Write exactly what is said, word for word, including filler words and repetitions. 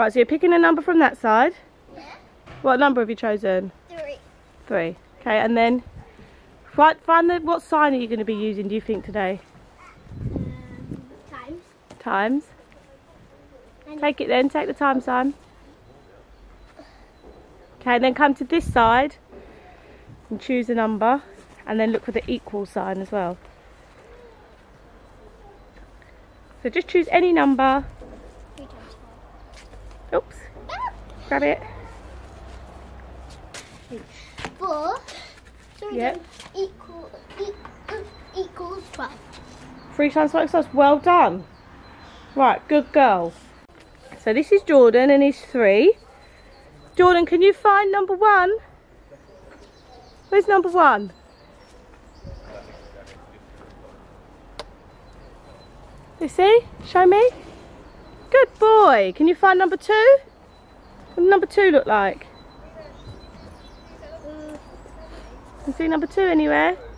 Right, so you're picking a number from that side. Yeah. What number have you chosen? Three. Three. Okay, and then find, find the, what sign are you going to be using, do you think, today? Um, times. Times. And Take it then, take the time sign. Okay, and then come to this side and choose a number, and then look for the equal sign as well. So just choose any number. three times five. Oops. Grab it. Four. Three Yep. times equal, equal, equals twelve. Three times five plus. Well done. Right, good girl. So this is Jordan and he's three. Jordan, can you find number one? Where's number one? You see? Show me. Good boy. Can you find number two? What does number two look like? Can you see number two anywhere?